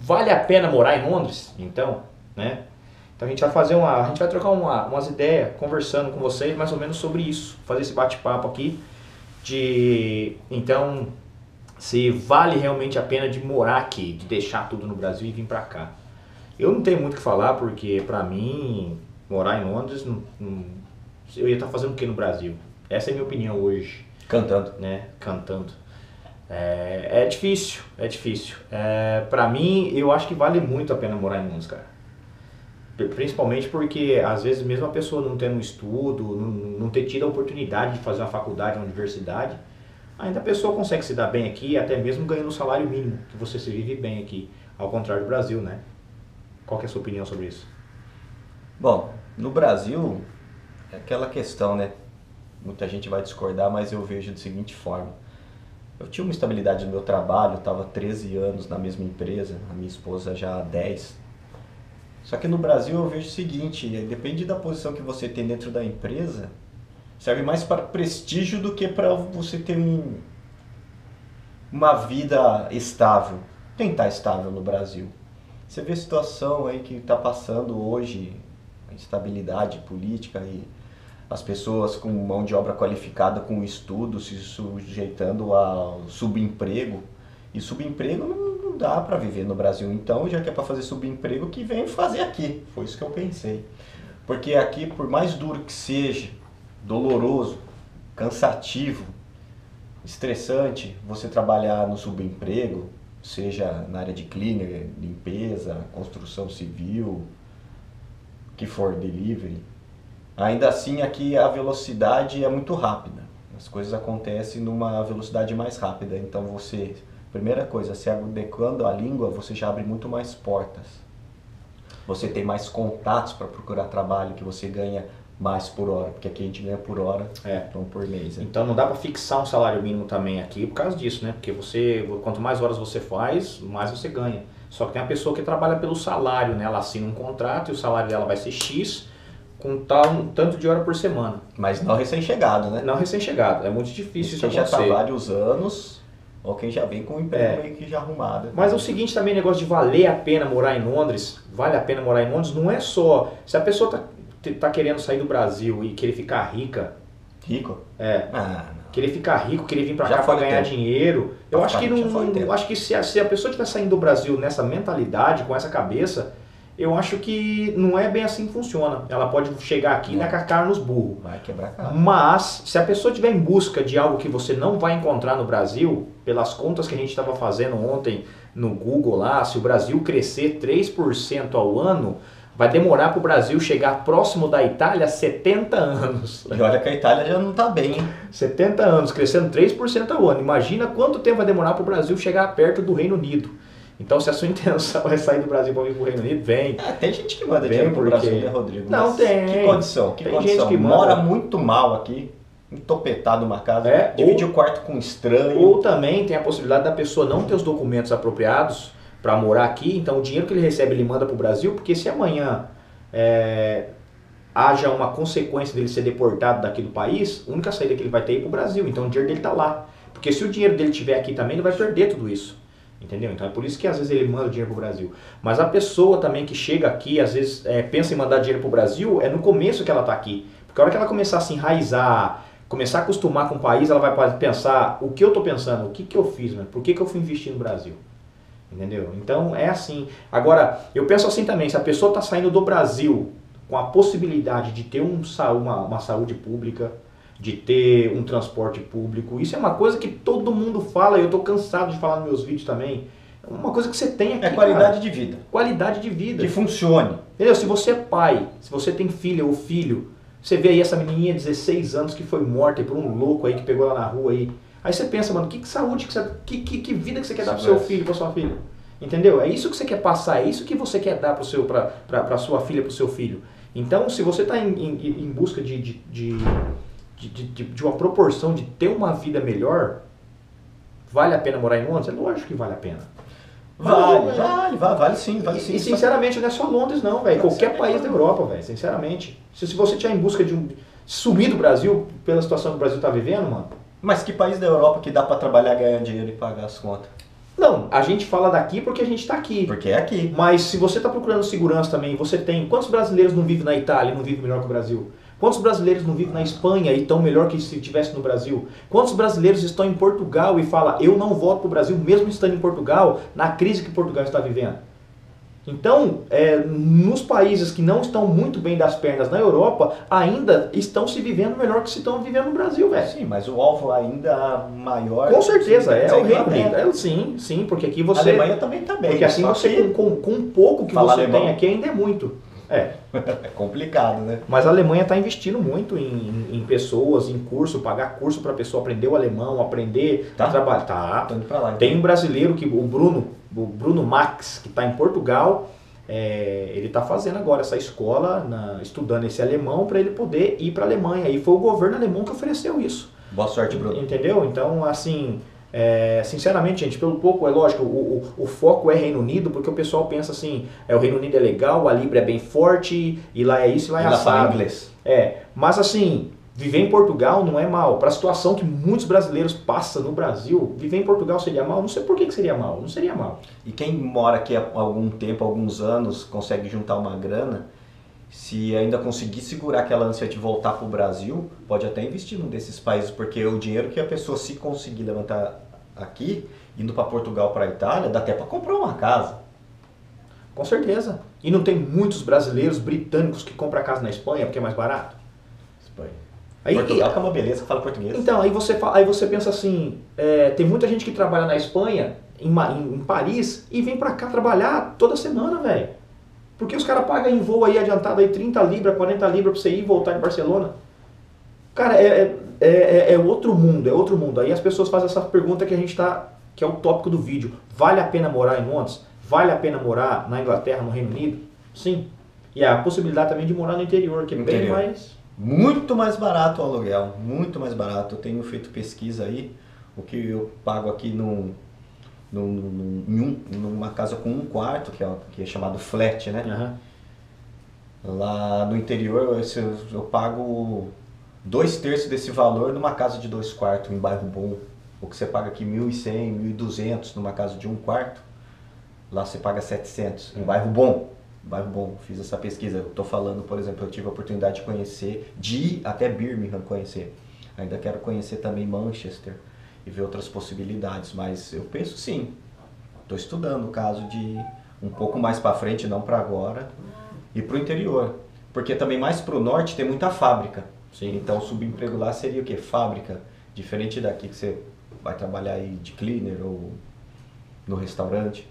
vale a pena morar em Londres? Então, né? Então a gente vai a gente vai trocar umas ideias, conversando com vocês mais ou menos sobre isso, fazer esse bate-papo aqui então, se vale realmente a pena de morar aqui, de deixar tudo no Brasil e vir pra cá. Eu não tenho muito o que falar, porque pra mim, morar em Londres, eu ia estar fazendo o que no Brasil? Essa é a minha opinião hoje. Cantando. Né? Cantando. É difícil, é difícil. Pra mim, eu acho que vale muito a pena morar em Londres, cara. Principalmente porque, às vezes, mesmo a pessoa não tendo um estudo, não ter tido a oportunidade de fazer uma faculdade, uma universidade, ainda a pessoa consegue se dar bem aqui, até mesmo ganhando o salário mínimo, que você se vive bem aqui, ao contrário do Brasil, né? Qual que é a sua opinião sobre isso? Bom, no Brasil, é aquela questão, né? Muita gente vai discordar, mas eu vejo da seguinte forma. Eu tinha uma estabilidade no meu trabalho, estava 13 anos na mesma empresa, a minha esposa já há 10. Só que no Brasil eu vejo o seguinte, depende da posição que você tem dentro da empresa, serve mais para prestígio do que para você ter uma vida estável. Tentar estável no Brasil. Você vê a situação aí que está passando hoje, a instabilidade política e as pessoas com mão de obra qualificada, com estudo, se sujeitando ao subemprego. E subemprego não dá para viver no Brasil. Então, já que é para fazer subemprego, que vem fazer aqui. Foi isso que eu pensei. Porque aqui, por mais duro que seja, doloroso, cansativo, estressante, você trabalhar no subemprego, seja na área de cleaner, limpeza, construção civil, que for delivery, ainda assim aqui a velocidade é muito rápida. As coisas acontecem numa velocidade mais rápida. Então você, primeira coisa, se adequando à língua, você já abre muito mais portas. Você tem mais contatos para procurar trabalho, que você ganha mais por hora, porque aqui a gente ganha por hora, então por mês. Né? Então não dá para fixar um salário mínimo também aqui por causa disso, né? Porque quanto mais horas você faz, mais você ganha. Só que tem a pessoa que trabalha pelo salário, né? Ela assina um contrato e o salário dela vai ser X, com um tanto de hora por semana. Mas não recém-chegado, né? Não recém-chegado, é muito difícil isso acontecer. Quem já está há vários anos, ou quem já vem com um emprego meio que já arrumado. Mas é o seguinte também, negócio de valer a pena morar em Londres, vale a pena morar em Londres, não é só... Se a pessoa tá querendo sair do Brasil e querer ficar rica... Rico? Querer ficar rico, querer vir pra cá pra ganhar dinheiro, eu acho que acho que se a pessoa estiver saindo do Brasil nessa mentalidade, com essa cabeça... Eu acho que não é bem assim que funciona. Ela pode chegar aqui e dar com a cara nos burros. Vai quebrar a cara. Mas, se a pessoa estiver em busca de algo que você não vai encontrar no Brasil, pelas contas que a gente estava fazendo ontem no Google lá, se o Brasil crescer 3% ao ano, vai demorar para o Brasil chegar próximo da Itália 70 anos. E olha que a Itália já não está bem, hein? 70 anos, crescendo 3% ao ano. Imagina quanto tempo vai demorar para o Brasil chegar perto do Reino Unido. Então, se a sua intenção é sair do Brasil para vir para o Reino Unido, vem. Tem gente que manda dinheiro para o Brasil, né, Rodrigo? Não, mas tem. Que condição? Tem gente que mora muito mal aqui, entopetado numa casa, divide o quarto com um estranho. Ou também tem a possibilidade da pessoa não ter os documentos apropriados para morar aqui, então o dinheiro que ele recebe ele manda para o Brasil, porque se amanhã haja uma consequência dele ser deportado daqui do país, a única saída que ele vai ter é ir para o Brasil, então o dinheiro dele está lá. Porque se o dinheiro dele estiver aqui também, ele vai perder tudo isso. Entendeu? Então é por isso que às vezes ele manda dinheiro pro Brasil. Mas a pessoa também que chega aqui, às vezes pensa em mandar dinheiro pro Brasil, é no começo que ela tá aqui. Porque a hora que ela começar a se enraizar, começar a acostumar com o país, ela vai pensar, o que eu tô pensando, o que eu fiz, mano? Por que eu fui investir no Brasil? Entendeu? Então é assim. Agora, eu penso assim também, se a pessoa tá saindo do Brasil com a possibilidade de ter uma saúde pública, de ter um transporte público. Isso é uma coisa que todo mundo fala, e eu tô cansado de falar nos meus vídeos também. É uma coisa que você tem aqui, qualidade de vida. Qualidade de vida. Que funcione. Entendeu? Se você é pai, se você tem filha ou filho, você vê aí essa menininha de 16 anos que foi morta por um louco aí que pegou ela na rua aí. Aí você pensa, mano, que saúde, que vida que você quer dar pro seu filho, pra sua filha? Entendeu? É isso que você quer passar, é isso que você quer dar pra sua filha, pro seu filho. Então, se você tá em busca de uma proporção de ter uma vida melhor, vale a pena morar em Londres? É lógico que vale a pena. Vale sim. E sinceramente não é só Londres não, velho. Qualquer país da Europa, velho, sinceramente. Se você estiver em busca de sumir do Brasil, pela situação que o Brasil está vivendo, mano. Mas que país da Europa que dá para trabalhar, ganhar dinheiro e pagar as contas? Não, a gente fala daqui porque a gente está aqui. Porque é aqui. Mas se você está procurando segurança também, você tem... Quantos brasileiros não vivem na Itália e não vivem melhor que o Brasil? Quantos brasileiros não vivem na Espanha e estão melhor que se estivesse no Brasil? Quantos brasileiros estão em Portugal e falam, eu não volto para o Brasil, mesmo estando em Portugal, na crise que Portugal está vivendo? Então, nos países que não estão muito bem das pernas na Europa, ainda estão se vivendo melhor que se estão vivendo no Brasil, velho. Sim, mas o alvo ainda maior... Com certeza, é o Reino Unido. Unido. Sim, sim, porque aqui você... A Alemanha também está bem. Porque assim você, com pouco que você tem aqui, ainda é muito. É complicado, né? Mas a Alemanha está investindo muito em pessoas, em curso, pagar curso para a pessoa aprender o alemão, aprender a trabalhar. Tá. Tô indo pra lá, então. Tem um brasileiro, o Bruno Max, que está em Portugal, ele está fazendo agora essa escola, estudando esse alemão para ele poder ir para a Alemanha. E foi o governo alemão que ofereceu isso. Boa sorte, Bruno. Entendeu? Então, assim... sinceramente, gente, pelo pouco, é lógico, o foco é Reino Unido, porque o pessoal pensa assim, o Reino Unido é legal, a Libra é bem forte, e lá é isso, e lá é assado. Inglês. Mas assim, viver em Portugal não é mal. Para a situação que muitos brasileiros passam no Brasil, viver em Portugal seria mal? Não sei por que seria mal, não seria mal. E quem mora aqui há algum tempo, alguns anos, consegue juntar uma grana, se ainda conseguir segurar aquela ânsia de voltar para o Brasil, pode até investir num desses países, porque o dinheiro que a pessoa, se conseguir levantar aqui, indo para Portugal, para a Itália, dá até para comprar uma casa. Com certeza. E não tem muitos brasileiros, britânicos que compram casa na Espanha porque é mais barato? Espanha. Portugal que é uma beleza, que fala português. Então, aí você pensa assim, tem muita gente que trabalha na Espanha, em Paris, e vem pra cá trabalhar toda semana, velho. Porque os caras pagam em voo aí adiantado aí 30 libras, 40 libras pra você ir e voltar de Barcelona. Cara, é outro mundo, é outro mundo. Aí as pessoas fazem essa pergunta que é o tópico do vídeo. Vale a pena morar em Londres? Vale a pena morar na Inglaterra, no Reino Unido? Sim. E a possibilidade também de morar no interior, que é bem mais... Muito mais barato o aluguel, muito mais barato. Eu tenho feito pesquisa aí, o que eu pago aqui numa casa com um quarto, que é chamado flat, né? Uhum. Lá no interior eu pago 2/3 desse valor numa casa de 2 quartos, em bairro bom. O que você paga aqui 1.100, 1.200 numa casa de 1 quarto, lá você paga 700, em bairro bom. Bairro bom, fiz essa pesquisa. Eu tô falando, por exemplo, eu tive a oportunidade de conhecer, de ir até Birmingham conhecer. Ainda quero conhecer também Manchester e ver outras possibilidades, mas eu penso sim. Estou estudando o caso de ir um pouco mais para frente, não para agora, e para o interior. Porque também mais para o norte tem muita fábrica. Sim. Então o subemprego lá seria o quê? Fábrica. Diferente daqui que você vai trabalhar aí de cleaner ou no restaurante.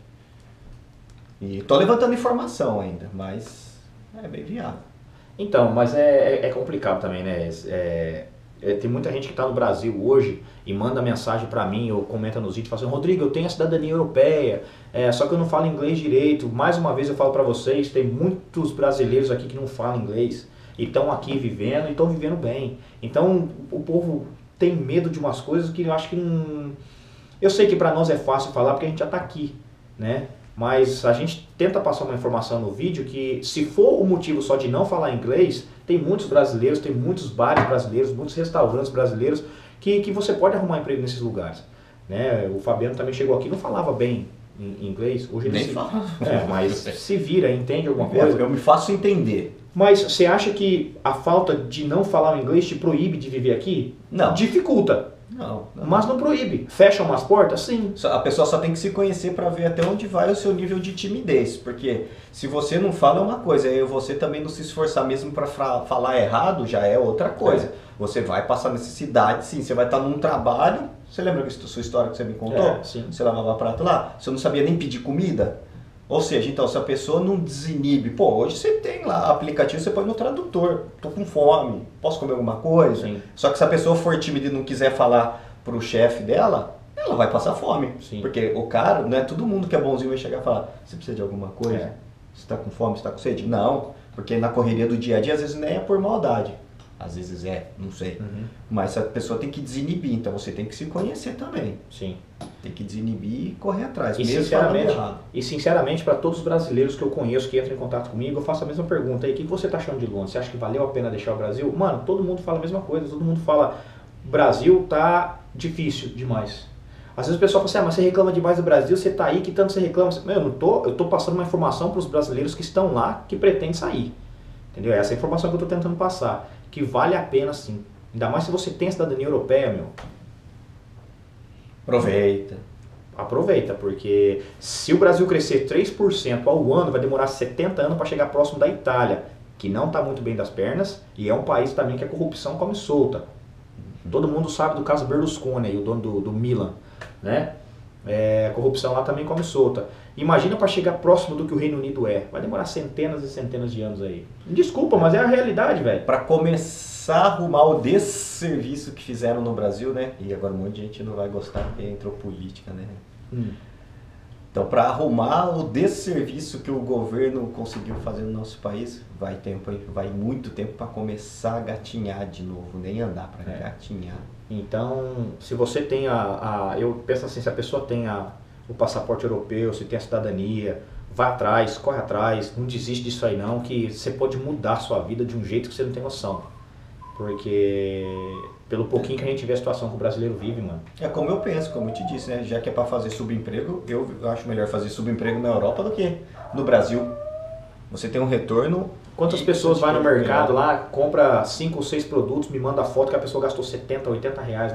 E tô levantando informação ainda, mas é bem viável. Então, mas é complicado também, né? Tem muita gente que está no Brasil hoje e manda mensagem para mim ou comenta nos vídeos, fala assim, Rodrigo, eu tenho a cidadania europeia, só que eu não falo inglês direito. Mais uma vez eu falo para vocês, tem muitos brasileiros aqui que não falam inglês e estão aqui vivendo e estão vivendo bem. Então o povo tem medo de umas coisas que eu acho que não... Eu sei que para nós é fácil falar porque a gente já está aqui, né? Mas a gente tenta passar uma informação no vídeo que, se for o motivo só de não falar inglês, tem muitos brasileiros, tem muitos bares brasileiros, muitos restaurantes brasileiros que você pode arrumar emprego nesses lugares. Né? O Fabiano também chegou aqui e não falava bem em inglês. Hoje ele nem fala. Mas se vira, entende alguma coisa. Eu me faço entender. Mas você acha que a falta de não falar o inglês te proíbe de viver aqui? Não. Dificulta. Não. Mas não proíbe. Fecha umas portas? Sim. A pessoa só tem que se conhecer para ver até onde vai o seu nível de timidez. Porque se você não fala é uma coisa, e você também não se esforçar mesmo para falar errado já é outra coisa. Você vai passar necessidade, sim. Você vai estar num trabalho. Você lembra da sua história que você me contou? Sim. Você lavava prato lá? Você não sabia nem pedir comida? Ou seja, então, se a pessoa não desinibe, hoje você tem lá aplicativo, você põe no tradutor, tô com fome, posso comer alguma coisa? Sim. Só que se a pessoa for tímida e não quiser falar pro chefe dela, ela vai passar fome. Sim. Porque o cara, não é todo mundo que é bonzinho vai chegar e falar, você precisa de alguma coisa? Você tá com fome, você tá com sede? Não, porque na correria do dia a dia, às vezes nem é por maldade. Às vezes não sei. Uhum. Mas a pessoa tem que desinibir, então você tem que se conhecer também. Sim. Tem que desinibir e correr atrás, E mesmo sinceramente, falando errado. para todos os brasileiros que eu conheço que entram em contato comigo, eu faço a mesma pergunta aí, o que você tá achando de Londres? Você acha que valeu a pena deixar o Brasil? Mano, todo mundo fala a mesma coisa, todo mundo fala, Brasil tá difícil demais. Às vezes o pessoal fala assim, mas você reclama demais do Brasil, você tá aí, que tanto você reclama? Meu, eu tô passando uma informação para os brasileiros que estão lá, que pretendem sair. Entendeu? Essa é a informação que eu tô tentando passar. Que vale a pena sim. Ainda mais se você tem a cidadania europeia, meu. Aproveita, porque se o Brasil crescer 3% ao ano, vai demorar 70 anos para chegar próximo da Itália, que não está muito bem das pernas, e é um país também que a corrupção come solta. Todo mundo sabe do caso Berlusconi, aí, o dono do Milan, né? A corrupção lá também come solta. Imagina para chegar próximo do que o Reino Unido é. Vai demorar centenas e centenas de anos aí. Desculpa, mas é a realidade, velho. Para começar a arrumar o desserviço que fizeram no Brasil, né? E agora um monte de gente não vai gostar porque entrou política, né? Então, para arrumar o desserviço que o governo conseguiu fazer no nosso país, vai muito tempo para começar a gatinhar de novo, nem andar para gatinhar. Então, se você tem eu penso assim, se a pessoa tem o passaporte europeu, se tem a cidadania, vá atrás, corre atrás, não desiste disso aí não, que você pode mudar a sua vida de um jeito que você não tem noção. Porque pelo pouquinho que a gente vê a situação que o brasileiro vive, mano. É como eu penso, como eu te disse, né? Já que é para fazer subemprego, eu acho melhor fazer subemprego na Europa do que no Brasil. Você tem um retorno. Quantas pessoas vai no mercado lá, compra 5 ou 6 produtos, me manda a foto que a pessoa gastou 70, 80 reais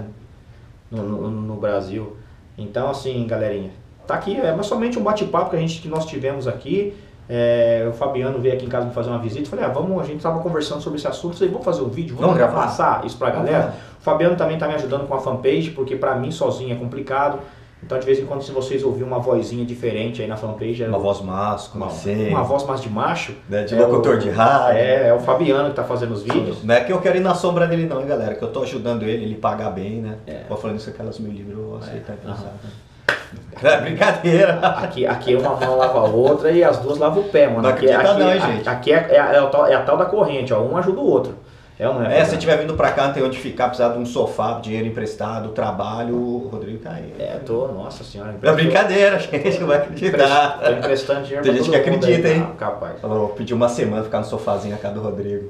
no Brasil. Então, assim, galerinha, tá aqui, é somente um bate-papo que nós tivemos aqui. O Fabiano veio aqui em casa me fazer uma visita. Falei, a gente estava conversando sobre esse assunto. Falei, vamos fazer um vídeo, vamos passar isso pra galera. O Fabiano também está me ajudando com a fanpage, porque pra mim sozinho é complicado. Então, de vez em quando, se vocês ouvirem uma vozinha diferente aí na fanpage... Uma voz máscula, uma voz mais de macho. Né? De locutor de rádio. É o Fabiano que tá fazendo os vídeos. Não é que eu quero ir na sombra dele não, hein, galera. Que eu tô ajudando ele pagar bem, né? Vou falando isso, aquelas mil livros, eu vou aceitar. É brincadeira. Aqui uma mão lava a outra e as duas lavam o pé, mano. Não acredita não, hein, gente. Aqui é a tal da corrente, ó. Um ajuda o outro. Se estiver vindo pra cá, não tem onde ficar, precisar de um sofá, dinheiro emprestado, trabalho, o Rodrigo tá aí. Nossa senhora. É brincadeira, gente, não vai acreditar. Tô emprestando dinheiro pra todo mundo. Tem gente que acredita, hein? Capaz. Falou, pedi uma semana ficar no sofazinho na casa do Rodrigo.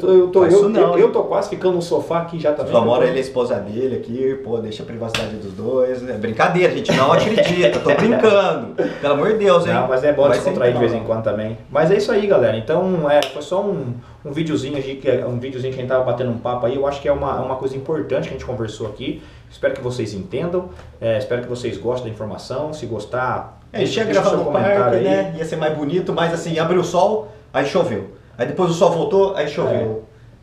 Eu tô quase ficando no sofá aqui já também. Só mora ele e a esposa dele aqui, deixa a privacidade dos dois. É brincadeira, a gente não acredita, tô brincando. Pelo amor de Deus, hein? Não, mas é bom descontrair de vez em quando também. Mas é isso aí, galera. Então, foi só um videozinho que a gente tava batendo um papo aí. Eu acho que é uma coisa importante que a gente conversou aqui. Espero que vocês entendam, espero que vocês gostem da informação. Se gostar, a gente ia gravar no parque, né? Ia ser mais bonito, mas assim, abriu o sol, aí choveu. Aí depois o sol voltou, aí choveu.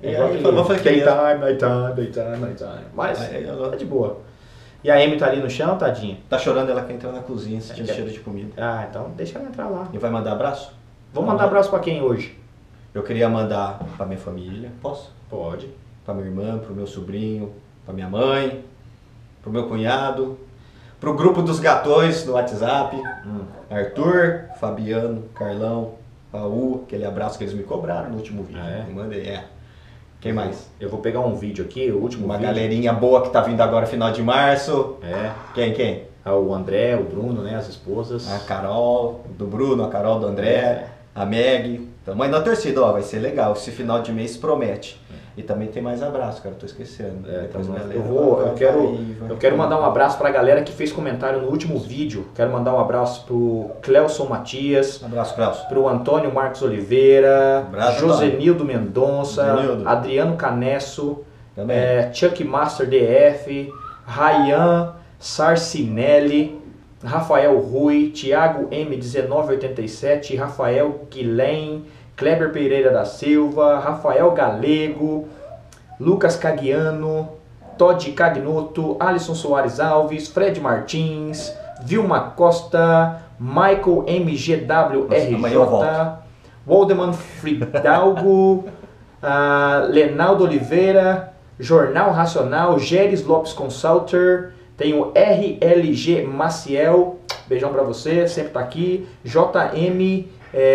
Nighttime. Mas é de boa. E a Amy tá ali no chão, tadinha? Tá chorando, ela quer entrar na cozinha, sentindo cheiro de comida. Então deixa ela entrar lá. E vai mandar abraço? Vamos mandar abraço pra quem hoje? Eu queria mandar pra minha família. Posso? Pode. Pra minha irmã, pro meu sobrinho, pra minha mãe, pro meu cunhado, pro grupo dos gatões no WhatsApp, Arthur, Fabiano, Carlão, Raul, aquele abraço que eles me cobraram no último vídeo. Mandei, Quem mais? Eu vou pegar um vídeo aqui, o último vídeo. Uma galerinha boa que tá vindo agora final de março. Quem? O André, o Bruno, né, as esposas. A Carol do Bruno, a Carol do André, a Meg. Tamo aí na torcida, vai ser legal. Esse final de mês promete. E também tem mais abraço, cara, tô esquecendo. Eu quero mandar um abraço pra galera que fez comentário no último vídeo. Quero mandar um abraço pro Cleuson Matias. Abraço, Cleuson. Pro Antônio Marcos Oliveira. Josenildo Mendonça. Adriano Canesso. Chuck Master DF. Ryan Sarcinelli. Rafael Rui. Thiago M1987. Rafael Guilhem. Kleber Pereira da Silva, Rafael Galego, Lucas Caguiano, Todd Cagnoto, Alisson Soares Alves, Fred Martins, Vilma Costa, Michael MGWRJ, Waldeman Fridalgo, Lenaldo Oliveira, Jornal Racional, Geres Lopes Consulter, tem o RLG Maciel, beijão pra você, sempre tá aqui, JM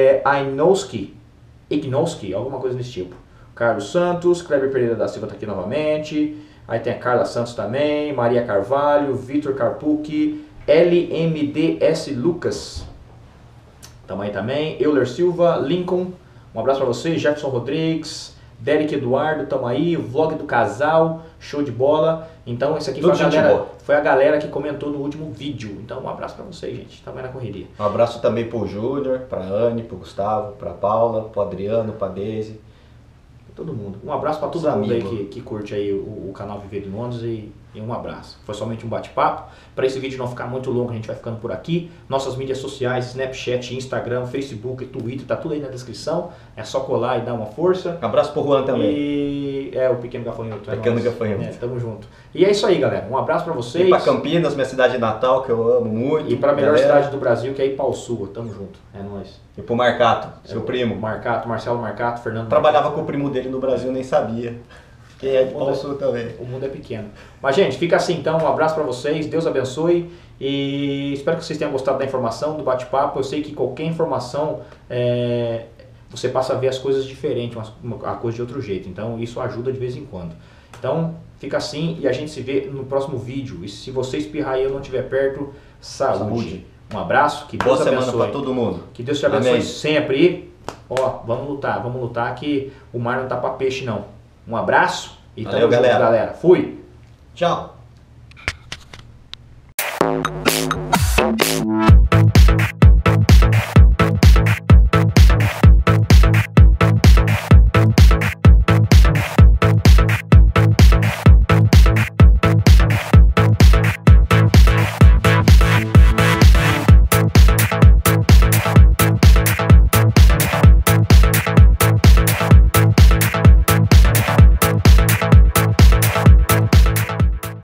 Ignowski, alguma coisa desse tipo. Carlos Santos, Kleber Pereira da Silva tá aqui novamente. Aí tem a Carla Santos também, Maria Carvalho, Vitor Carpucci, LMDS Lucas. Tamo aí também. Euler Silva, Lincoln, um abraço pra você. Jefferson Rodrigues, Derek Eduardo, tamo aí. Vlog do Casal, show de bola. Então esse aqui foi a galera que comentou no último vídeo. Então um abraço pra vocês, gente. Tamo aí na correria. Um abraço também pro Júnior, pra Anne, pro Gustavo, pra Paula, pro Adriano, pra Deise. Todo mundo. Um abraço para todo mundo aí que curte aí o canal Viver de Londres e um abraço. Foi somente um bate-papo. Para esse vídeo não ficar muito longo, a gente vai ficando por aqui. Nossas mídias sociais, Snapchat, Instagram, Facebook, Twitter, tá tudo aí na descrição. É só colar e dar uma força. Um abraço pro Juan também. E o Pequeno Gafanhoto. Pequeno Gafanhoto. Tamo junto. E é isso aí, galera. Um abraço para vocês. E para Campinas, minha cidade natal, que eu amo muito. E para a melhor cidade do Brasil, que é Ipauçu. Tamo junto. É nóis. E pro Marcato, seu primo. Marcelo Marcato, Fernando Trabalhava Marcato. com o primo dele no Brasil, nem sabia. Quem é de Ipauçu também. O mundo é pequeno. Mas, gente, fica assim então. Um abraço para vocês. Deus abençoe. E espero que vocês tenham gostado da informação, do bate-papo. Eu sei que qualquer informação, você passa a ver as coisas diferentes, a coisa de outro jeito. Então, isso ajuda de vez em quando. Então, fica assim e a gente se vê no próximo vídeo. E se você espirrar e eu não estiver perto, saúde. Um abraço. Que Deus abençoe. Boa semana para todo mundo. Que Deus te abençoe. Amém. Sempre. Ó, vamos lutar que o mar não tá para peixe, não. Um abraço e valeu, tamo junto, galera. Fui. Tchau.